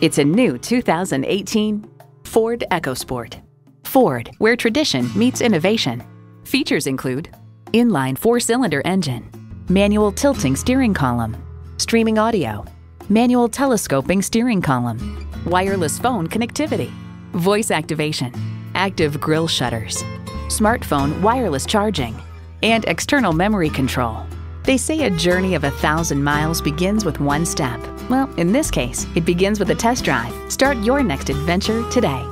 It's a new 2018 Ford EcoSport. Ford, where tradition meets innovation. Features include inline 4-cylinder engine, manual tilting steering column, streaming audio, manual telescoping steering column, wireless phone connectivity, voice activation, active grille shutters, smartphone wireless charging, and external memory control. They say a journey of 1,000 miles begins with one step. Well, in this case, it begins with a test drive. Start your next adventure today.